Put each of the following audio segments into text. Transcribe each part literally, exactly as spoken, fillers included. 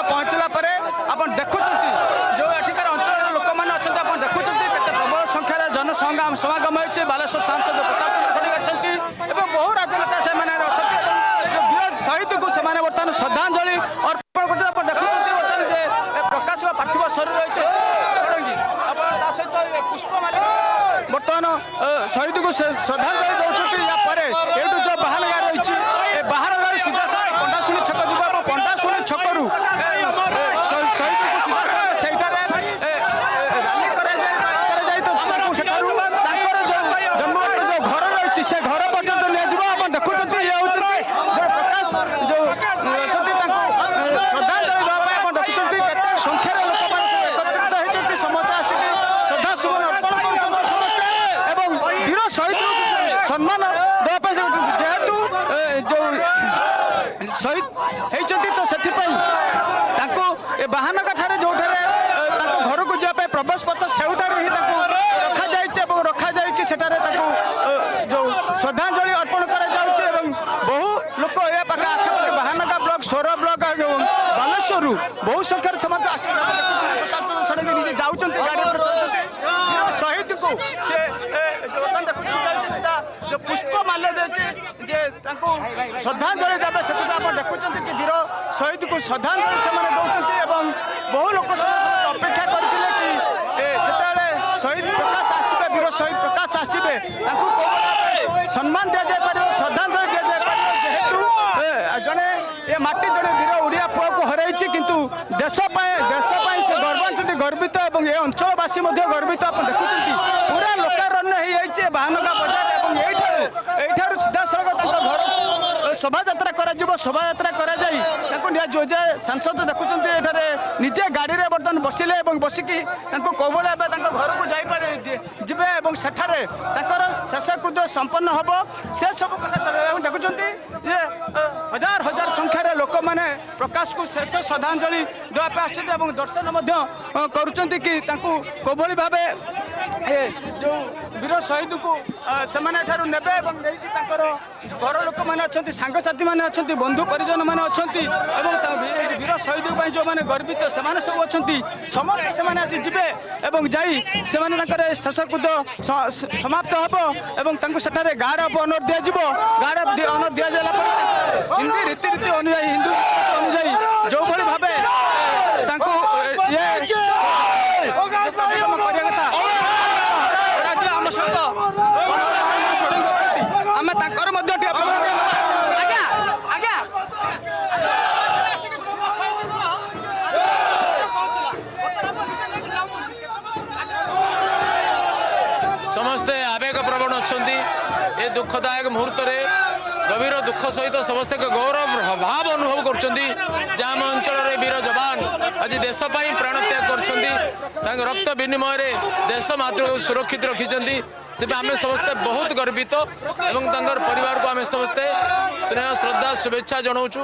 पहुँचला आप देखुं जो एठिकार अंचल लोक मैंने अच्छा आप देखुं प्रबल संख्यार जनसमागम समागम होती बालेश्वर सांसद प्रताप चंद्र षडंगी अच्छा बहु राजनेता से वीर शहीद को बर्तमान श्रद्धांजलि अर्पण करते देखुं बर्तमान प्रकाश पार्थिव शरीर रही षडंगी सहित पुष्पमालिका बर्तमान शहीद को श्रद्धांजलि दौरान या जो बाहर गाँ रही बाहर गाँव सीधा साथ पंडाशुणी छक जा पंडाशुणी छकू शहीद को सीधा साथ से राली जन्मभूमि जो घर रही से घर पर्यटन लिया देखुं ये हूँ प्रकाश जो श्रद्धांजलि देवाई देखुं केते संख्यार लोक एकत्रित होती समस्त आसिक श्रद्धा सुमन अर्पण कर समस्ते वीर शहीद सम्मान देवाई जेहेतु जो शहीद होती तो से बाहानगा ठारे जो घर को जावाई प्रवेश पथ सेठार ही रखा जाए रखा जाकि जो श्रद्धांजलि अर्पण कर बहु लोक ये पाखे आखपाखे बाहानगा ब्लॉक सोर ब्लॉक बालेश्वर बहु संख्यार समाज प्रताप चंद्र षडंगी निजे जाऊँच गाड़ी शहीद को से देखुं सीधा जो पुष्पमाल्य देके श्रद्धांजलि देवे से देखुं कि वीर शहीद को श्रद्धांजलि से दौरान बहु लोक अपेक्षा करते कि जिते शहीद प्रकाश आसवे वीर शहीद प्रकाश आसवे सम्मान दि जापर श्रद्धांजलि दि जापर जेहेतु जड़े ये माटी जड़े वीर ओडिया पुआ को हरई किंतु देश देश से गर्व गर्वित और ये अंचलवासी गर्वित आप देखुं पूरा लोकारण्य हो बाहानगा बजार और सीधा सड़क घर शोभा यात्रा कर शोभा यात्रा जो जे सांसद देखुं निजे गाड़ी में बर्तमान बसिले बसिकी कौबल घर को जापे जी सेठारे शेषकृत्य संपन्न हम से सब कथा देखुं ये हजार हजार संख्यार लोक मैंने प्रकाश को शेष श्रद्धांजलि देवाई आस दर्शन करुँच कि कौभली भाव जो वीर शहीद को से नेबे घर लोक मैंने अच्छा सांगसाथी मैंने अच्छा बंधु परिजन मैंने अच्छा वीर शहीद जो मैंने गर्वित से सब अच्छा समस्त से आसी जीवे और जाई से शेषकृत्य समाप्त हम और गार्ड अफ ऑनर दि गार्ड अफ ऑनर दि जाला हिंदी रीतिरीति अनुजाई हिंदू अनुजाई जो भाई भाव कार्यक्रम कथा आम सहित आम समस्ते आवेग प्रवण अच्छा ये दुखदायक मुहूर्त गभीर दुख सहित समस्त गौरव भाव अनुभव कर अंचल वीर जवान आज देशपाई प्राण त्याग कर रक्त विनिमय देश मातृ सुरक्षित रखिंट से आम समस्ते बहुत गर्वित और परिवार को आम समस्ते स्नेह श्रद्धा शुभेच्छा जनाऊँ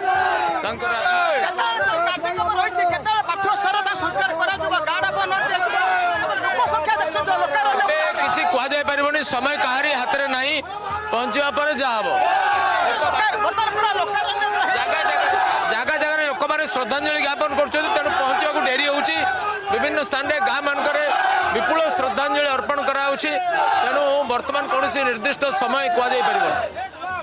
किसी कहुनी समय कहारी हाथ में ना पहुँचा पर जहाँ जगह जगह लोक मैंने श्रद्धांजलि ज्ञापन कर पहुँचा डेरी हो विभिन्न स्थान में गाँ मानक विपुल श्रद्धांजलि अर्पण कराऊँ तेणु बर्तमान कौन निर्दिष्ट समय कहुपर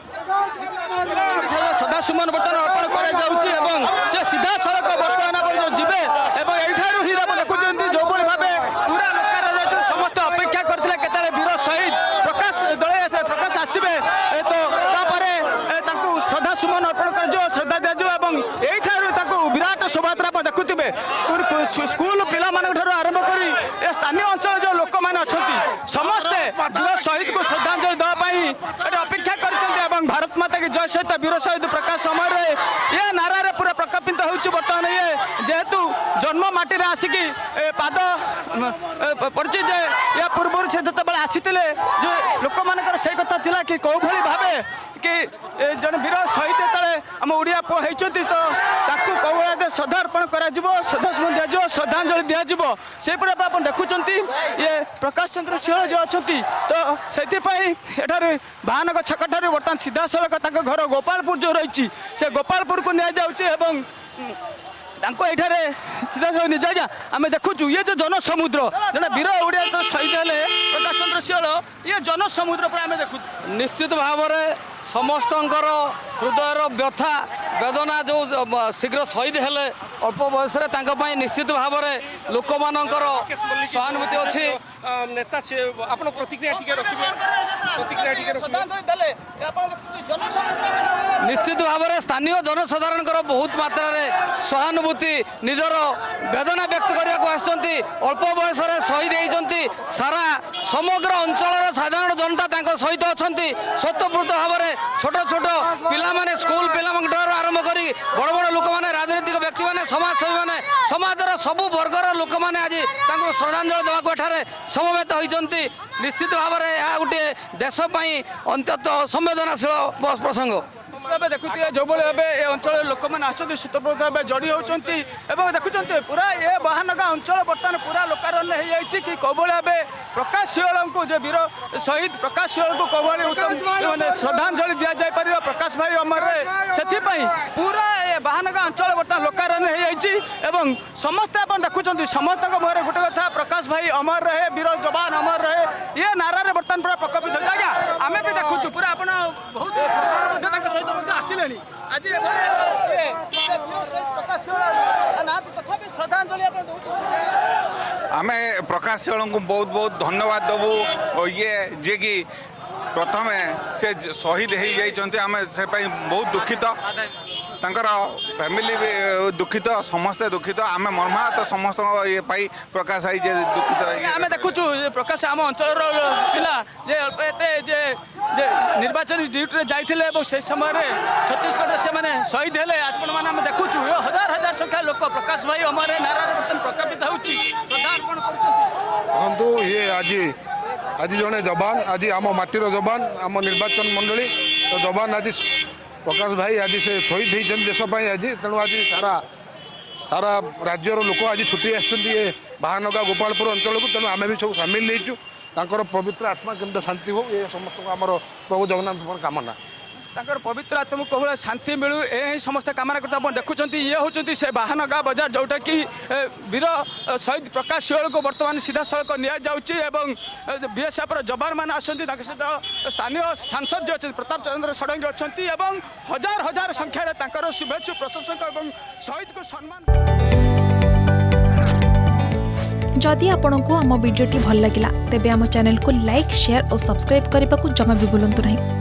श्रद्धा सुमन बर्तमान अर्पण कर सीधा सड़क बर्तमान जी देखुं जो भाव पूरा लोक समस्त अपेक्षा करते केतले वीर शहीद प्रकाश दल प्रकाश आसवे तो श्रद्धा सुमन अर्पण कर श्रद्धा दिज्व विराट शोभायात्रा देखुवे स्कूल पिला आरंभ कर स्थानीय अंचल जो लोक मैंने अच्छा समस्ते वीर शहीद को श्रद्धांजलि देवाई अपेक्षा कर भारत माता की जय सहित वीर शहीद प्रकाश समय ये नारे पूरा प्रकपित हो बर्तमान ये जेहेतु जन्म माटी आसिकी पाद पड़ी जे या पूर्व से जो आसी जो लोक मान से कथा था कि कौ भाई भावे कि जन वीर शहीद जो आम ओडिया पुआ होती तो कौ भाई श्रद्धा अर्पण कर श्रद्धा सुमन दिज्व श्रद्धांजलि दिज्व से आप देखुं ये प्रकाश चंद्र सिंह जो अच्छा तो से बाहानगर छक ठार बर्तमान सीधा सड़क घर गोपालपुर जो रही से गोपालपुर को नि एठारे सीधा सब निज आज्ञा आम देखुचु ये जो जनसमुद्र जड़े वीर ओडिया तो शहीद हेले प्रकाश चंद्र सिंहल ये जनसमुद्र पर आम देखुचु निश्चित भाव में समस्त हृदयर व्यथा वेदना जो शीघ्र शहीद हेले अल्प बयस निश्चित भाव में लोक मानकर सहानुभूति अच्छी नेता से आपण प्रतिक्रिया टिके रखिबे प्रतिक्रिया टिके रखिबे निश्चित भाव में स्थानीय जनसाधारण बहुत मात्रा रे सहानुभूति निजर वेदना व्यक्त करने को आसछंती अल्प बयस शहीद होती सारा समग्र अंचल साधारण जनता तांको सहित अछंती स्वतःपूर्त भाव में छोट छोट पिला माने स्कूल पिला आरंभ करी बड़ बड़ लोक माने राजनीतिक व्यक्ति माने समाजसेवी माने समाजर सबु वर्गर लोक माने आज तांको श्रद्धांजलि देवाक एठारे समवेत होइछंती निश्चित भाव में यह गोटे देश पई अत्यंत संवेदनशील प्रसंग देखुए जो भाई भाव ए अंचल लोक मैंने आसती स्वतंत्र भाव जड़ी होती देखुं पूरा ये बाहानगा अंचल बर्तमान पूरा लोकारण्य हो जाए कि कौ भाव प्रकाश सिंहल को जो वीर शहीद प्रकाश सिंहल को कौ भाई श्रद्धांजलि दि जापर प्रकाश भाई अमर से पूरा ये बाहानगा अंचल बर्तमान लोकारण्य हो जाए समस्ते आप देखुं समस्त मुहर गोटे कथा प्रकाश भाई अमर रहे वीर जवान अमर रहे ये नारे बर्तमान पूरा प्रकोपित हो आज्ञा आम भी देखुचु पूरा आप बहुत सहित आसिले आज प्रकाश श्रद्धांजलि आम प्रकाश सिंहल को बहुत बहुत धन्यवाद देवु ये जे कि प्रथम से शहीद हो जाते आम से बहुत दुखित तांकर फैमिली भी दुखित समस्ते दुखित आम मर्माहत समस्त ये पाई प्रकाश आई जे दुखित आम देखुचु प्रकाश आम अंचल पिला जे जे निर्वाचन ड्यूटी जाइए से समय छत्तीसगढ़ से मैंने शहीद हेले आज मैंने देखुचु हजार हजार संख्या लोक प्रकाश भाई अमर नारा बर्तमान प्रकापित होती श्रद्धा अर्पण देखो ये आज आज जड़े जवान आज आम माटीर जवान आम निर्वाचन मंडली तो जवान आज प्रकाश भाई आज से शहीद होती देशपाई आज तेणु आज सारा सारा राज्यर लोक आज छुट्टी आसुँच बाहानगा गोपालपुर अंचल को तेणु आम भी सब सामिल होइचु तांकर पवित्र आत्मा केमती शांति हो ये समस्त आमर प्रभु जगन्नाथ कामना तांकर पवित्र आत्मा को कौन शांति मिलू ये समस्त कामना करते आप देखुं ये होती से बाहानगा बजार जोटा कि वीर शहीद प्रकाश सिंहल को बर्तमान सीधा सड़क नि बीएसएफ जवान मैंने आसती सहित स्थानीय सांसद जो अच्छे प्रताप चंद्र षडंगी अच्छा हजार हजार संख्यार शुभेच्छु प्रशंसक और शहीद को सम्मान जदि आपंक आम भिडी भल लगा तेब आम चैनल को लाइक शेयर और सब्सक्राइब करने को जमा भी भूलु नहीं।